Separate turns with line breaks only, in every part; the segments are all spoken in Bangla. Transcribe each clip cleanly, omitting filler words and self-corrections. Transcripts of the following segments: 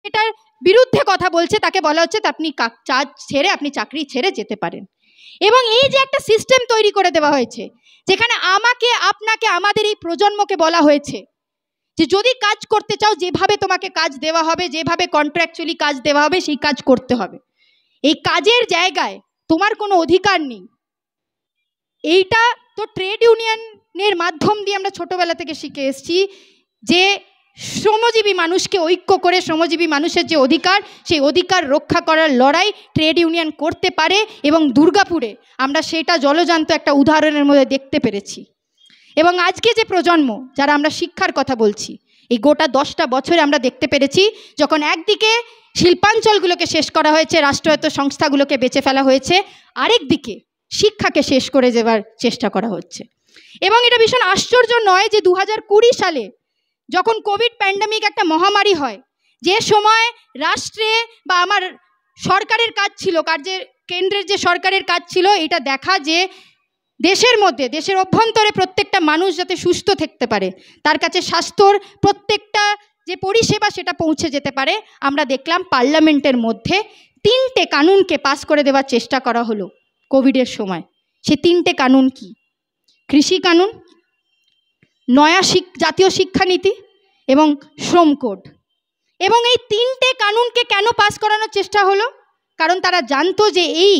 এটার বিরুদ্ধে কথা বলছে তাকে বলা হচ্ছে আপনি আপনি চাকরি ছেড়ে যেতে পারেন। এবং এই যে একটা সিস্টেম তৈরি করে দেওয়া হয়েছে যেখানে আমাকে আপনাকে আমাদের এই প্রজন্মকে বলা হয়েছে যে যদি কাজ করতে চাও যেভাবে তোমাকে কাজ দেওয়া হবে, যেভাবে কন্ট্রাকচুয়ালি কাজ দেওয়া হবে সেই কাজ করতে হবে। এই কাজের জায়গায় তোমার কোনো অধিকার নেই। এইটা তো ট্রেড ইউনিয়নের মাধ্যম দিয়ে আমরা ছোটবেলা থেকে শিখে এসেছি যে শ্রমজীবী মানুষকে ঐক্য করে শ্রমজীবী মানুষের যে অধিকার সেই অধিকার রক্ষা করার লড়াই ট্রেড ইউনিয়ন করতে পারে। এবং দুর্গাপুরে আমরা সেটা জলজান্ত একটা উদাহরণের মধ্যে দেখতে পেরেছি। এবং আজকে যে প্রজন্ম যারা আমরা শিক্ষার কথা বলছি, এই গোটা 10টা বছরে আমরা দেখতে পেরেছি যখন একদিকে শিল্পাঞ্চলগুলোকে শেষ করা হয়েছে, রাষ্ট্রায়ত্ত সংস্থাগুলোকে বেঁচে ফেলা হয়েছে, আরেকদিকে শিক্ষাকে শেষ করে দেওয়ার চেষ্টা করা হচ্ছে। এবং এটা ভীষণ আশ্চর্য নয় যে 2020 সালে যখন কোভিড প্যান্ডেমিক একটা মহামারী হয়, যে সময় রাষ্ট্রে বা আমার সরকারের কাজ ছিল, কেন্দ্রের যে সরকারের কাজ ছিল এটা দেখা যে দেশের মধ্যে, দেশের অভ্যন্তরে প্রত্যেকটা মানুষ যাতে সুস্থ থাকতে পারে, তার কাছে স্বাস্থ্যর প্রত্যেকটা যে পরিষেবা সেটা পৌঁছে যেতে পারে, আমরা দেখলাম পার্লামেন্টের মধ্যে 3টে কানুনকে পাস করে দেওয়ার চেষ্টা করা হলো কোভিডের সময়। সে 3টে কানুন কি? কৃষি কানুন, নয়া জাতীয় শিক্ষানীতি এবং শ্রম কোড। এবং এই 3টে কানুনকে কেন পাস করানোর চেষ্টা হলো? কারণ তারা জানতো যে এই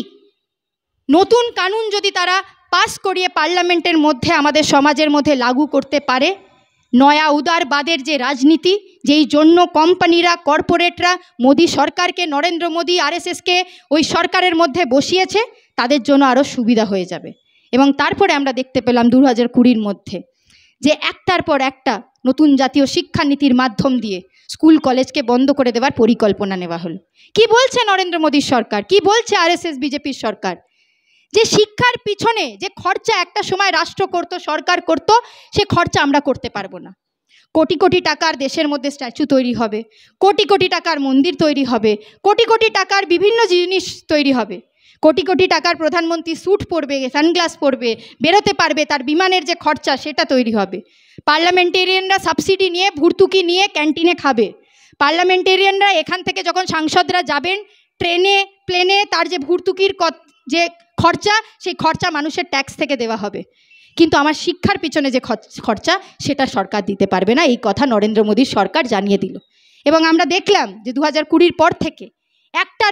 নতুন কানুন যদি তারা পাস করিয়ে পার্লামেন্টের মধ্যে আমাদের সমাজের মধ্যে লাগু করতে পারে, নয়া উদারবাদের যে রাজনীতি, যেই জন্য কোম্পানিরা, কর্পোরেটরা মোদি সরকারকে, নরেন্দ্র মোদি আরএসএসকে ওই সরকারের মধ্যে বসিয়েছে, তাদের জন্য আরও সুবিধা হয়ে যাবে। এবং তারপরে আমরা দেখতে পেলাম 2020 মধ্যে যে একটার পর একটা নতুন জাতীয় শিক্ষানীতির মাধ্যম দিয়ে স্কুল কলেজকে বন্ধ করে দেওয়ার পরিকল্পনা নেওয়া হলো। কি বলছে নরেন্দ্র মোদীর সরকার, কি বলছে আরএসএস বিজেপির সরকার? যে শিক্ষার পিছনে যে খরচা একটা সময় রাষ্ট্র করত, সরকার করত, সে খরচা আমরা করতে পারবো না। কোটি কোটি টাকার দেশের মধ্যে স্ট্যাচু তৈরি হবে, কোটি কোটি টাকার মন্দির তৈরি হবে, কোটি কোটি টাকার বিভিন্ন জিনিস তৈরি হবে, কোটি কোটি টাকার প্রধানমন্ত্রী স্যুট পরবে, সানগ্লাস পরবে, বেরোতে পারবে, তার বিমানের যে খরচা সেটা তৈরি হবে। পার্লামেন্টেরিয়ানরা সাবসিডি নিয়ে, ভর্তুকি নিয়ে ক্যান্টিনে খাবে। পার্লামেন্টেরিয়ানরা এখান থেকে যখন সাংসদরা যাবেন ট্রেনে, প্লেনে, তার যে ভর্তুকির যে খরচা, সেই খরচা মানুষের ট্যাক্স থেকে দেওয়া হবে। কিন্তু আমার শিক্ষার পিছনে যে খরচা সেটা সরকার দিতে পারবে না, এই কথা নরেন্দ্র মোদীর সরকার জানিয়ে দিল। এবং আমরা দেখলাম যে 2020 পর থেকে একটার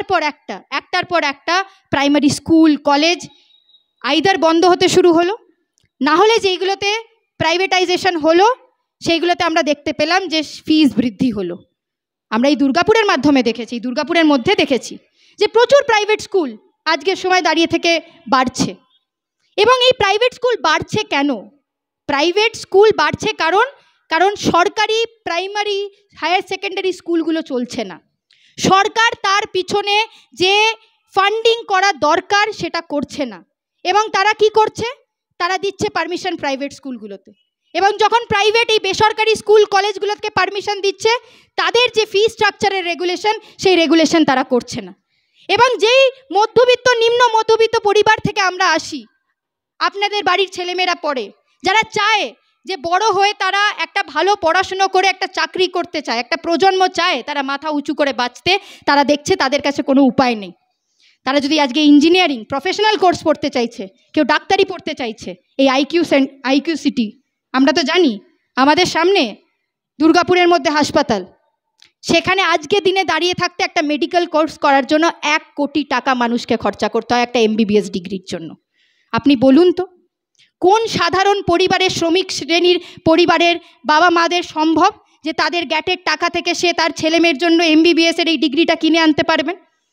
পর একটা প্রাইমারি স্কুল, কলেজ আইদার বন্ধ হতে শুরু হলো, না হলে যেইগুলোতে প্রাইভেটাইজেশন হলো সেইগুলোতে আমরা দেখতে পেলাম যে ফিস বৃদ্ধি হলো। আমরা এই দুর্গাপুরের মাধ্যমে দেখেছি, দুর্গাপুরের মধ্যে দেখেছি যে প্রচুর প্রাইভেট স্কুল আজকের সময় দাঁড়িয়ে থেকে বাড়ছে। এবং এই প্রাইভেট স্কুল বাড়ছে কেন? প্রাইভেট স্কুল বাড়ছে কারণ সরকারি প্রাইমারি, হায়ার সেকেন্ডারি স্কুলগুলো চলছে না। সরকার তার পিছনে যে ফান্ডিং করা দরকার সেটা করছে না। এবং তারা কি করছে? তারা দিচ্ছে পারমিশন প্রাইভেট স্কুলগুলোতে। এবং যখন প্রাইভেট এই বেসরকারি স্কুল কলেজগুলোকে পারমিশন দিচ্ছে, তাদের যে ফি স্ট্রাকচারের রেগুলেশন, সেই রেগুলেশন তারা করছে না। এবং যেই মধ্যবিত্ত, নিম্ন মধ্যবিত্ত পরিবার থেকে আমরা আসি, আপনাদের বাড়ির ছেলেমেয়েরা পড়ে, যারা চায় যে বড় হয়ে তারা একটা ভালো পড়াশুনো করে একটা চাকরি করতে চায়, একটা প্রজন্ম চায় তারা মাথা উঁচু করে বাঁচতে, তারা দেখছে তাদের কাছে কোনো উপায় নেই। তারা যদি আজকে ইঞ্জিনিয়ারিং প্রফেশনাল কোর্স পড়তে চাইছে, কেউ ডাক্তারি পড়তে চাইছে, এই আইকিউ সিটি, আমরা তো জানি আমাদের সামনে দুর্গাপুরের মধ্যে হাসপাতাল, সেখানে আজকে দিনে দাঁড়িয়ে থাকতে একটা মেডিকেল কোর্স করার জন্য 1 কোটি টাকা মানুষকে খরচা করতে হয় একটা MBBS ডিগ্রির জন্য। আপনি বলুন তো কোন সাধারণ পরিবারের, শ্রমিক শ্রেণীর পরিবারের বাবা মাদের সম্ভব যে তাদের গ্যাটের টাকা থেকে সে তার ছেলেমেয়ের জন্য MBBS এর এই ডিগ্রিটা কিনে আনতে পারবেন?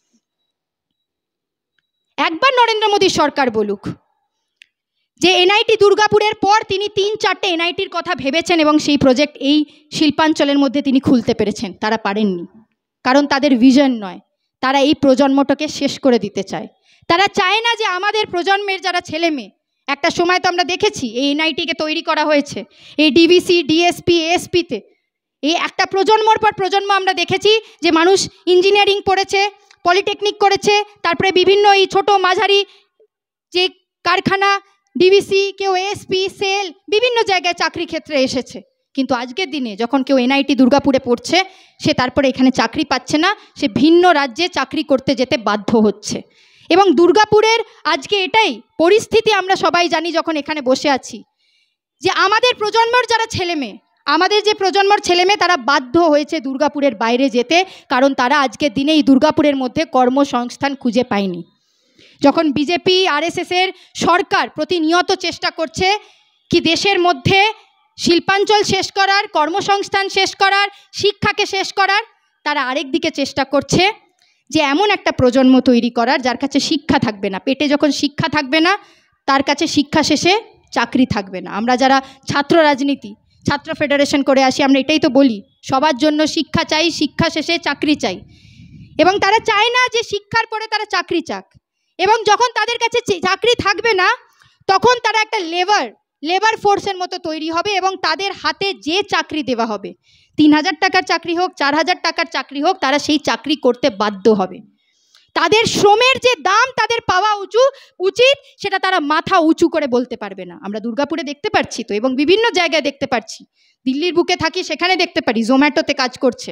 একবার নরেন্দ্র মোদী সরকার বলুক যে এনআইটি দুর্গাপুরের পর তিনি 3-4টে এনআইটির কথা ভেবেছেন এবং সেই প্রজেক্ট এই শিল্পাঞ্চলের মধ্যে তিনি খুলতে পেরেছেন। তারা পারেননি, কারণ তাদের ভিশন নয়, তারা এই প্রজন্মটাকে শেষ করে দিতে চায়। তারা চায় না যে আমাদের প্রজন্মের যারা ছেলে মেয়ে, একটা সময় তো আমরা দেখেছি এই এনআইটিকে তৈরি করা হয়েছে এই ডিভিসি, ডিএসপি, এএসপিতে, এই একটা প্রজন্মর পর প্রজন্ম আমরা দেখেছি যে মানুষ ইঞ্জিনিয়ারিং পড়েছে, পলিটেকনিক করেছে, তারপরে বিভিন্ন এই ছোট মাঝারি যে কারখানা, ডিভিসি, কেউ এএসপি, সেল, বিভিন্ন জায়গায় চাকরি ক্ষেত্রে এসেছে। কিন্তু আজকের দিনে যখন কেউ এনআইটি দুর্গাপুরে পড়ছে, সে তারপরে এখানে চাকরি পাচ্ছে না, সে ভিন্ন রাজ্যে চাকরি করতে যেতে বাধ্য হচ্ছে। এবং দুর্গাপুরের আজকে এটাই পরিস্থিতি, আমরা সবাই জানি যখন এখানে বসে আছি, যে আমাদের প্রজন্মর যারা ছেলেমেয়ে, আমাদের যে প্রজন্মর ছেলেমেয়ে, তারা বাধ্য হয়েছে দুর্গাপুরের বাইরে যেতে, কারণ তারা আজকের দিনে এই দুর্গাপুরের মধ্যে কর্মসংস্থান খুঁজে পায়নি। যখন বিজেপি আরএসএসের সরকার প্রতিনিয়ত চেষ্টা করছে কি দেশের মধ্যে শিল্পাঞ্চল শেষ করার, কর্মসংস্থান শেষ করার, শিক্ষাকে শেষ করার, তারা আরেক দিকে চেষ্টা করছে যে এমন একটা প্রজন্ম তৈরি করার যার কাছে শিক্ষা থাকবে না। পেটে যখন শিক্ষা থাকবে না, তার কাছে শিক্ষা শেষে চাকরি থাকবে না। আমরা যারা ছাত্র রাজনীতি, ছাত্র ফেডারেশন করে আসি, আমরা এটাই তো বলি, সবার জন্য শিক্ষা চাই, শিক্ষা শেষে চাকরি চাই। এবং তারা চায় না যে শিক্ষার পরে তারা চাকরি চাক। এবং যখন তাদের কাছে চাকরি থাকবে না, তখন তারা একটা লেবার ফোর্সের মতো তৈরি হবে এবং তাদের হাতে যে চাকরি দেওয়া হবে, 3000 টাকার চাকরি হোক, 4000 টাকার চাকরি হোক, তারা সেই চাকরি করতে বাধ্য হবে। তাদের শ্রমের যে দাম তাদের পাওয়া উচিত, সেটা তারা মাথা উঁচু করে বলতে পারবে না। আমরা দুর্গাপুরে দেখতে পাচ্ছি তো, এবং বিভিন্ন জায়গায় দেখতে পাচ্ছি। দিল্লির বুকে থাকি, সেখানে দেখতে পারি জোম্যাটোতে কাজ করছে,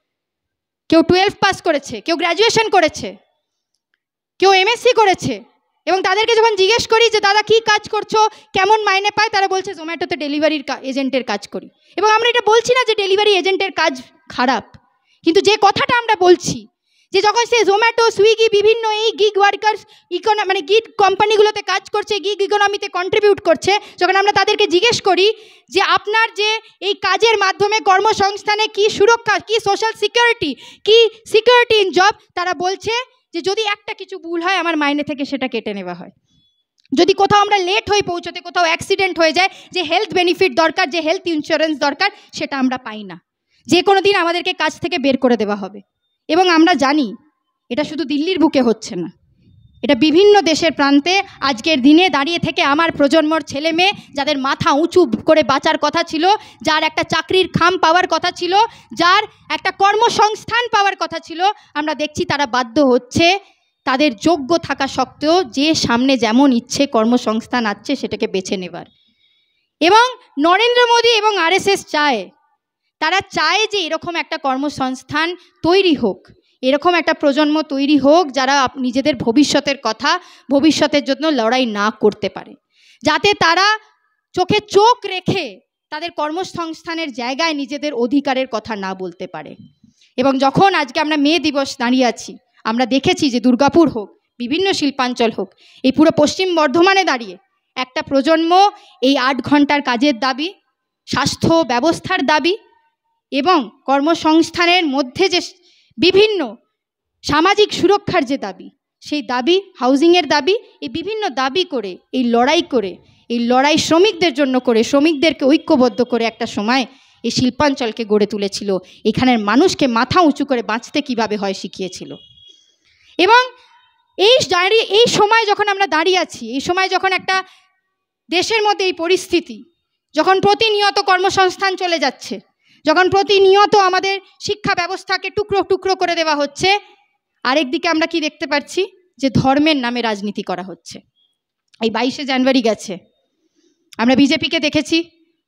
কেউ 12 পাস করেছে, কেউ গ্র্যাজুয়েশন করেছে, কেউ এমএসসি করেছে। এবং তাদেরকে যখন জিজ্ঞেস করি যে দাদা কি কাজ করছো, কেমন মাইনে পায়, তারা বলছে জোম্যাটোতে ডেলিভারির এজেন্টের কাজ করি। এবং আমরা এটা বলছি না যে ডেলিভারি এজেন্টের কাজ খারাপ, কিন্তু যে কথাটা আমরা বলছি যে যখন সে জোম্যাটো, সুইগি, বিভিন্ন এই গিগ ওয়ার্কার্স মানে গিগ কোম্পানিগুলোতে কাজ করছে, গিগ ইকোনমিতে কন্ট্রিবিউট করছে, যখন আমরা তাদেরকে জিজ্ঞেস করি যে আপনার যে এই কাজের মাধ্যমে কর্মসংস্থানে কি সুরক্ষা, কি সোশ্যাল সিকিউরিটি, কি সিকিউরিটি ইন জব, তারা বলছে যে যদি একটা কিছু ভুল হয় আমার মাইনে থেকে সেটা কেটে নেওয়া হয়। যদি কোথাও আমরা লেট হয়ে পৌঁছতে, কোথাও অ্যাক্সিডেন্ট হয়ে যায়, যে হেলথ বেনিফিট দরকার, যে হেলথ ইন্স্যুরেন্স দরকার, সেটা আমরা পাই না। যে কোনো দিন আমাদেরকে কাজ থেকে বের করে দেওয়া হবে। এবং আমরা জানি এটা শুধু দিল্লির বুকে হচ্ছে না, এটা বিভিন্ন দেশের প্রান্তে আজকের দিনে দাঁড়িয়ে থেকে আমার প্রজন্মর ছেলে মেয়ে, যাদের মাথা উঁচু করে বাঁচার কথা ছিল, যার একটা চাকরির খাম পাওয়ার কথা ছিল, যার একটা কর্মসংস্থান পাওয়ার কথা ছিল, আমরা দেখছি তারা বাধ্য হচ্ছে তাদের যোগ্য থাকা সত্ত্বেও যে সামনে যেমন ইচ্ছে কর্মসংস্থান আছে সেটাকে বেছে নেবার। এবং নরেন্দ্র মোদী এবং আরএসএস চায়, তারা চায় যে এরকম একটা কর্মসংস্থান তৈরি হোক, এরকম একটা প্রজন্ম তৈরি হোক যারা নিজেদের ভবিষ্যতের কথা, ভবিষ্যতের জন্য লড়াই না করতে পারে, যাতে তারা চোখে চোখ রেখে তাদের কর্মসংস্থানের জায়গায় নিজেদের অধিকারের কথা না বলতে পারে। এবং যখন আজকে আমরা মে দিবস দাঁড়িয়ে আছি, আমরা দেখেছি যে দুর্গাপুর হোক, বিভিন্ন শিল্পাঞ্চল হোক, এই পুরো পশ্চিম বর্ধমানে দাঁড়িয়ে একটা প্রজন্ম এই 8 ঘন্টার কাজের দাবি, স্বাস্থ্য ব্যবস্থার দাবি এবং কর্মসংস্থানের মধ্যে যে বিভিন্ন সামাজিক সুরক্ষার যে দাবি, সেই দাবি, হাউজিংয়ের দাবি, এই বিভিন্ন দাবি করে এই লড়াই শ্রমিকদের জন্য করে, শ্রমিকদেরকে ঐক্যবদ্ধ করে একটা সময় এই শিল্পাঞ্চলকে গড়ে তুলেছিল, এখানের মানুষকে মাথা উঁচু করে বাঁচতে কিভাবে হয় শিখিয়েছিল। এবং এই সময় যখন আমরা দাঁড়িয়ে আছি, এই সময় যখন একটা দেশের মধ্যে এই পরিস্থিতি, যখন প্রতিনিয়ত কর্মসংস্থান চলে যাচ্ছে, যখন প্রতিনিয়ত আমাদের শিক্ষা ব্যবস্থাকে টুকরো টুকরো করে দেওয়া হচ্ছে, আরেকদিকে আমরা কি দেখতে পাচ্ছি যে ধর্মের নামে রাজনীতি করা হচ্ছে। এই 22শে জানুয়ারি গেছে, আমরা बीजेपी দেখেছি,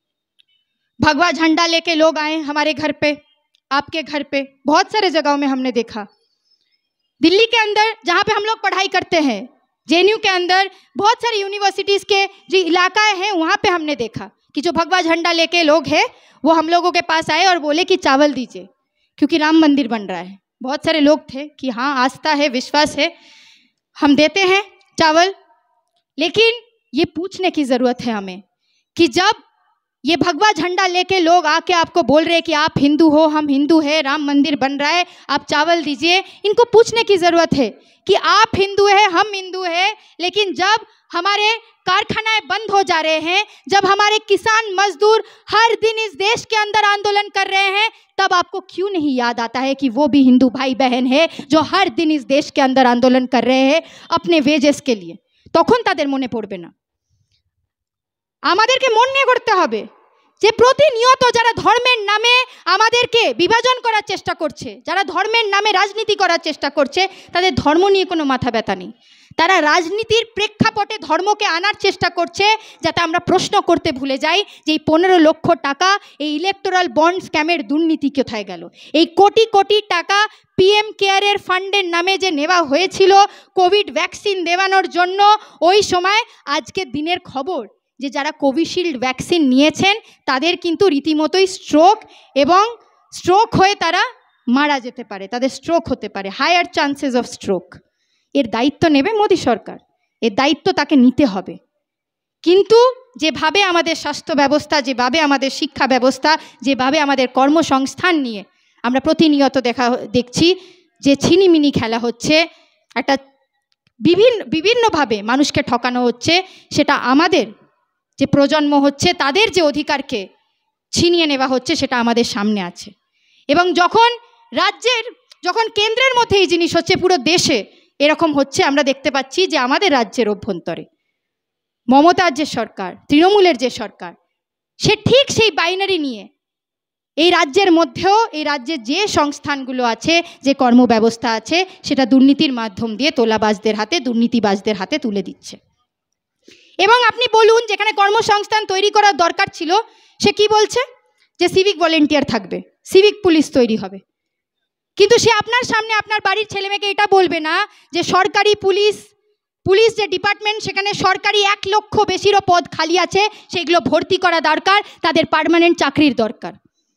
भगवा झंडा लेके लोग आए हमारे घर पे, आपके घर पे, बहुत सारे जगहों में हमने देखा। दिल्ली के अंदर जहाँ पे हम लोग पढ़ाई करते हैं, जेएनयू के अंदर बहुत सारी यूनिवर्सिटीज़ के जो इलाकाएँ हैं, वहाँ पे हमने देखा कि जो भगवा झंडा लेके लोग हैं वो हम लोगों के पास आए और बोले कि चावल दीजिए, क्योंकि राम मंदिर बन रहा है। बहुत सारे लोग थे कि हाँ आस्था है, विश्वास है, हम देते हैं चावल। लेकिन ये पूछने की ज़रूरत है हमें कि जब ये भगवा झंडा लेके लोग आके आपको बोल रहे हैं कि आप हिंदू हो, हम हिंदू है, राम मंदिर बन रहा है, आप चावल दीजिए, इनको पूछने की ज़रूरत है कि आप हिंदू है, हम हिंदू है, लेकिन जब हमारे कारखानाएं बंद हो जा रहे हैं, जब हमारे किसान मजदूर हर दिन इस देश के अंदर आंदोलन कर रहे हैं, तब आपको क्यों नहीं याद आता है कि वो भी हिंदू भाई बहन है जो हर दिन इस देश के अंदर आंदोलन कर रहे हैं अपने वेजेस के लिए। তখন তাদের মনে পড়বে না। আমাদেরকে মনে করতে হবে যে প্রতিনিয়ত যারা ধর্মের নামে আমাদেরকে বিভাজন করার চেষ্টা করছে, যারা ধর্মের নামে রাজনীতি করার চেষ্টা করছে, তাদের ধর্ম নিয়ে কোনো মাথা ব্যথা নেই। তারা রাজনীতির প্রেক্ষাপটে ধর্মকে আনার চেষ্টা করছে, যাতে আমরা প্রশ্ন করতে ভুলে যাই যে এই 15 লক্ষ টাকা এই ইলেকটোরাল বন্ড স্ক্যামের দুর্নীতি কোথায় গেল। এই কোটি কোটি টাকা পিএম কেয়ারের ফান্ডের নামে যে নেওয়া হয়েছিল কোভিড ভ্যাকসিন দেওয়ানোর জন্য, ওই সময় আজকের দিনের খবর যে যারা কোভিশিল্ড ভ্যাকসিন নিয়েছেন তাদের কিন্তু রীতিমতোই স্ট্রোক হয়ে তারা মারা যেতে পারে, তাদের স্ট্রোক হতে পারে, হায়ার চান্সেস অফ স্ট্রোক। এর দায়িত্ব নেবে মোদী সরকার, এর দায়িত্ব তাকে নিতে হবে। কিন্তু যেভাবে আমাদের স্বাস্থ্য ব্যবস্থা, যেভাবে আমাদের শিক্ষা ব্যবস্থা, যেভাবে আমাদের কর্মসংস্থান নিয়ে আমরা প্রতিনিয়ত দেখছি যে ছিনিমিনি খেলা হচ্ছে, একটা বিভিন্নভাবে মানুষকে ঠকানো হচ্ছে, সেটা আমাদের যে প্রজন্ম হচ্ছে তাদের যে অধিকারকে ছিনিয়ে নেওয়া হচ্ছে সেটা আমাদের সামনে আছে। এবং যখন কেন্দ্রের মধ্যে এই জিনিস হচ্ছে, পুরো দেশে এরকম হচ্ছে, আমরা দেখতে পাচ্ছি যে আমাদের রাজ্যের অভ্যন্তরে মমতার যে সরকার, তৃণমূলের যে সরকার, সে ঠিক সেই বাইনারি নিয়ে এই রাজ্যের মধ্যেও, এই রাজ্যের যে সংস্থানগুলো আছে, যে কর্মব্যবস্থা আছে, সেটা দুর্নীতির মাধ্যম দিয়ে তোলাবাজদের হাতে, দুর্নীতিবাজদের হাতে তুলে দিচ্ছে। এবং আপনি বলুন, যেখানে কর্মসংস্থান তৈরি করার দরকার ছিল, সে কি বলছে যে সিভিক ভলেন্টিয়ার থাকবে, সিভিক পুলিশ তৈরি হবে। কিন্তু সে আপনার সামনে আপনার বাড়ির ছেলেমেয়েকে এটা বলবে না যে সরকারি পুলিশ যে ডিপার্টমেন্ট, সেখানে সরকারি 1 লক্ষ বেশিরও পদ খালি আছে, সেগুলো ভর্তি করা দরকার, তাদের পার্মানেন্ট চাকরির দরকার।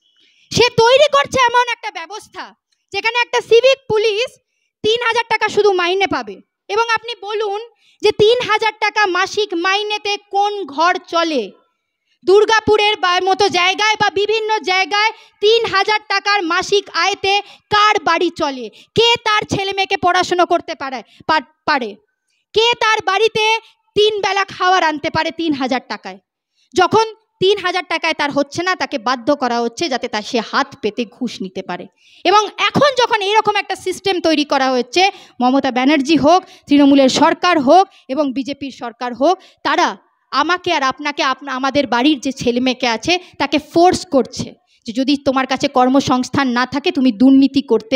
সে তৈরি করছে এমন একটা ব্যবস্থা যেখানে একটা সিভিক পুলিশ 3000 টাকা শুধু মাইনে পাবে। এবং আপনি বলুন যে 3000 টাকা মাসিক মাইনেতে কোন ঘর চলে? দুর্গাপুরের মতো জায়গায় বা বিভিন্ন জায়গায় 3000 টাকার মাসিক আয়তে কার বাড়ি চলে? কে তার ছেলে মেয়েকে পড়াশুনো করতে পারে? কে তার বাড়িতে 3 বেলা খাবার আনতে পারে 3000 টাকায়? যখন 3000 টাকায় তার হচ্ছে না, তাকে বাধ্য করা হচ্ছে যাতে সে হাত পেতে ঘুষ নিতে পারে। এবং এখন যখন এইরকম একটা সিস্টেম তৈরি করা হচ্ছে, মমতা ব্যানার্জি হোক, তৃণমূলের সরকার হোক এবং বিজেপির সরকার হোক, তারা আমাকে আর আপনাকে, আমাদের বাড়ির যে ছেলে মেয়েকে আছে তাকে ফোর্স করছে যে যদি তোমার কাছে কর্মসংস্থান না থাকে তুমি দুর্নীতি করতে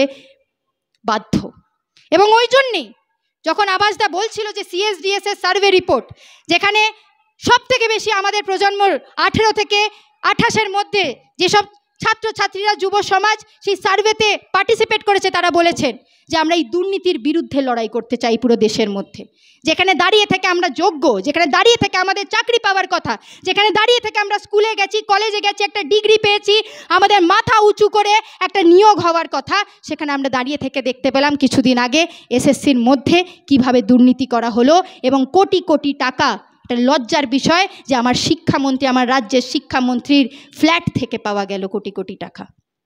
বাধ্য। এবং ওই জন্যেই যখন আবাসদা বলছিল যে CSDS এর সার্ভে রিপোর্ট, যেখানে সব থেকে বেশি আমাদের প্রজন্মর 18 থেকে 28-এর মধ্যে যেসব ছাত্রছাত্রীরা, যুব সমাজ সেই সার্ভেতে পার্টিসিপেট করেছে, তারা বলেছেন যে আমরা এই দুর্নীতির বিরুদ্ধে লড়াই করতে চাই পুরো দেশের মধ্যে। যেখানে দাঁড়িয়ে থেকে আমরা যোগ্য, যেখানে দাঁড়িয়ে থেকে আমাদের চাকরি পাওয়ার কথা, যেখানে দাঁড়িয়ে থেকে আমরা স্কুলে গেছি, কলেজে গেছি, একটা ডিগ্রি পেয়েছি, আমাদের মাথা উঁচু করে একটা নিয়োগ হওয়ার কথা, সেখানে আমরা দাঁড়িয়ে থেকে দেখতে পেলাম কিছুদিন আগে SSCর মধ্যে কিভাবে দুর্নীতি করা হলো এবং কোটি কোটি টাকা। একটা লজ্জার বিষয় যে আমার শিক্ষামন্ত্রী, আমার রাজ্যের শিক্ষামন্ত্রীর ফ্ল্যাট থেকে পাওয়া গেল কোটি কোটি টাকা।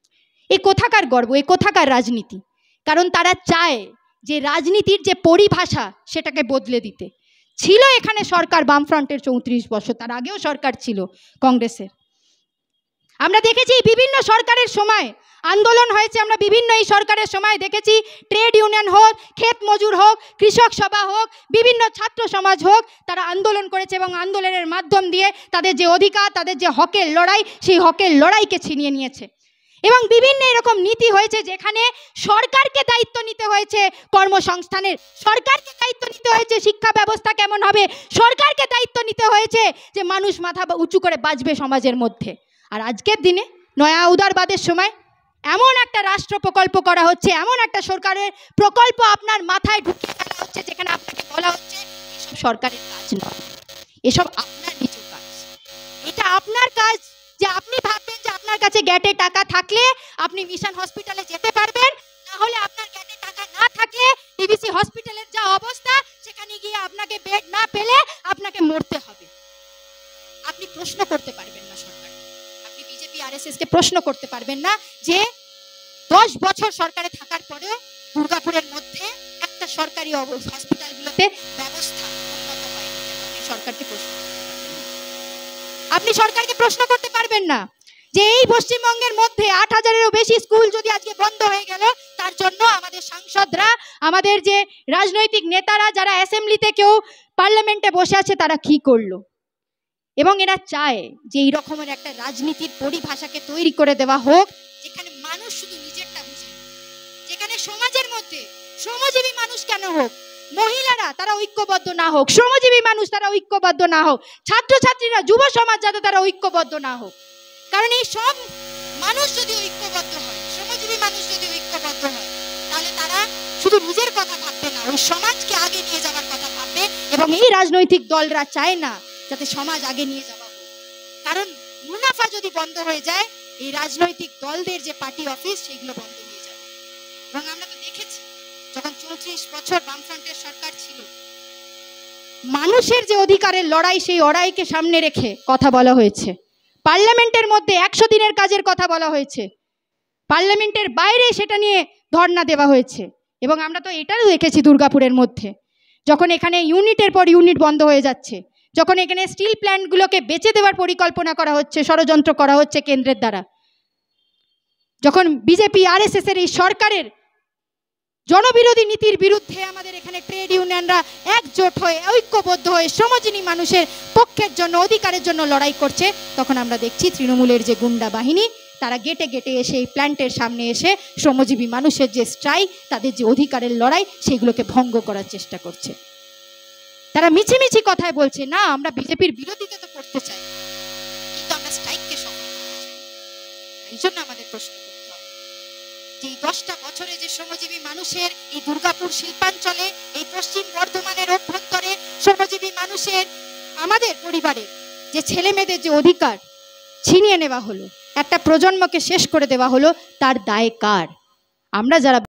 এ কোথাকার গর্ব, এ কোথাকার রাজনীতি? কারণ তারা চায় যে রাজনীতির যে পরিভাষা সেটাকে বদলে দিতে। ছিল এখানে সরকার বামফ্রন্টের 34 বছর, তার আগেও সরকার ছিল কংগ্রেসের। আমরা দেখেছি বিভিন্ন সরকারের সময় আন্দোলন হয়েছে, আমরা বিভিন্ন এই সরকারের সময় দেখেছি ট্রেড ইউনিয়ন হোক, ক্ষেত মজুর হোক, কৃষক সভা হোক, বিভিন্ন ছাত্র সমাজ হোক, তারা আন্দোলন করেছে এবং আন্দোলনের মাধ্যম দিয়ে তাদের যে অধিকার, তাদের যে হকের লড়াই, সেই হকের লড়াইকে ছিনিয়ে নিয়েছে। এবং বিভিন্ন এরকম নীতি হয়েছে যেখানে সরকারকে দায়িত্ব নিতে হয়েছে কর্মসংস্থানের, সরকারকে দায়িত্ব নিতে হয়েছে শিক্ষা ব্যবস্থা কেমন হবে, সরকারকে দায়িত্ব নিতে হয়েছে যে মানুষ মাথা উঁচু করে বাঁচবে সমাজের মধ্যে। আর আজকের দিনে নয়া উদারবাদের সময় এমন একটা রাষ্ট্র প্রকল্প করা হচ্ছে, এমন একটা সরকারের প্রকল্প আপনার মাথায় ঢুকিয়ে ফেলা হচ্ছে, যেখানে আপনাকে বলা হচ্ছে এসব সরকারের কাজ নয়, এসব আপনার নিজের কাজ। এটা আপনার কাজ যে আপনি ভাববেন যে আপনার কাছে গ্যাটে টাকা থাকলে আপনি মিশন হসপিটালে যেতে পারবেন, না হলে আপনার গ্যাটে টাকা না থাকলে TBC হসপিটালের যা অবস্থা, সেখানে গিয়ে আপনাকে বেড না পেলে আপনাকে মরতে হবে। আপনি প্রশ্ন করতে পারবেন না সরকার, আপনি বিজেপি RSS কে প্রশ্ন করতে পারবেন না যে 10 বছর সরকারে থাকার পরেও দুর্গাপুরের মধ্যে একটা সরকারি হসপিটালগুলোতে ব্যবস্থা উন্নত হয়নি। আপনি সরকারকে প্রশ্ন করতে পারবেন না যে এই পশ্চিমবঙ্গের মধ্যে 8000-এরও বেশি স্কুল যদি আজকে বন্ধ হয়ে গেল, তার জন্য আমাদের সাংসদরা, আমাদের যে রাজনৈতিক নেতারা যারা অ্যাসেম্বলিতে, কেউ পার্লামেন্টে বসে আছে, তারা কি করলো? এবং এরা চায় যে এই রকমের একটা রাজনীতির পরিভাষাকে তৈরি করে দেওয়া হোক, যেখানে মানুষ শুধু নিজেরটা বুঝে, যেখানে সমাজের মধ্যে শ্রমজীবী মানুষ কেন হোক, মহিলারা তারা ঐক্যবদ্ধ না হোক, শ্রমজীবী মানুষ তারা ঐক্যবদ্ধ না হোক, ছাত্রছাত্রীরা, যুব সমাজ যাতে তারা ঐক্যবদ্ধ না হোক। কারণ এই সব মানুষ যদি ঐক্যবদ্ধ হয়, শ্রমজীবী মানুষ যদি ঐক্যবদ্ধ হয়, তাহলে তারা শুধু নিজের কথা ভাববে না, ওই সমাজকে আগে নিয়ে যাওয়ার কথা ভাববে। এবং এই রাজনৈতিক দলরা চায় না যাতে সমাজ আগে নিয়ে যাওয়া হোক, কারণ মুনাফা যদি বন্ধ হয়ে যায়, এই রাজনৈতিক দলদের যে পার্টি অফিস সেগুলো বন্ধ হয়ে যাবে। এবং আমরা তো দেখেছি যখন 34 বছর বামফ্রন্টের সরকার ছিল, মানুষের যে অধিকারের লড়াই, সেই লড়াইকে সামনে রেখে কথা বলা হয়েছে। পার্লামেন্টের মধ্যে 100 দিনের কাজের কথা বলা হয়েছে, পার্লামেন্টের বাইরে সেটা নিয়ে ধর্ণা দেওয়া হয়েছে। এবং আমরা তো এটাও দেখেছি দুর্গাপুরের মধ্যে, যখন এখানে ইউনিটের পর ইউনিট বন্ধ হয়ে যাচ্ছে, যখন এখানে স্টিল প্ল্যান্টগুলোকে বেচে দেওয়ার পরিকল্পনা করা হচ্ছে, ষড়যন্ত্র করা হচ্ছে কেন্দ্রের দ্বারা, যখন বিজেপি আরএসএস এর এই সরকারের জনবিরোধী নীতির বিরুদ্ধে আমাদের এখানে ট্রেড ইউনিয়নরা একজোট হয়ে ঐক্যবদ্ধ হয়ে শ্রমজীবী মানুষের পক্ষের জন্য, অধিকারের জন্য লড়াই করছে, তখন আমরা দেখছি তৃণমূলের যে গুন্ডা বাহিনী তারা গেটে গেটে এসে এই প্ল্যান্টের সামনে এসে শ্রমজীবী মানুষের যে স্ট্রাইক, তাদের যে অধিকারের লড়াই, সেগুলোকে ভঙ্গ করার চেষ্টা করছে। তারা মিছিমিছি কথায় বলছে, না আমরা বিজেপির বিরোধিতা তো করতে চাই, কিন্তু আমরা স্ট্রাইককে সফল করতে চাই। এই জন্য আমাদের প্রশ্ন করতে হবে যে এই 10টা বছরে যে শ্রমজীবী মানুষের এই দুর্গাপুর শিল্পাঞ্চলে, এই পশ্চিম বর্ধমানের অভ্যন্তরে শ্রমজীবী মানুষের, আমাদের পরিবারের যে ছেলে মেয়েদের যে অধিকার ছিনিয়ে নেওয়া হলো, একটা প্রজন্মকে শেষ করে দেওয়া হলো, তার দায় কার? আমরা যারা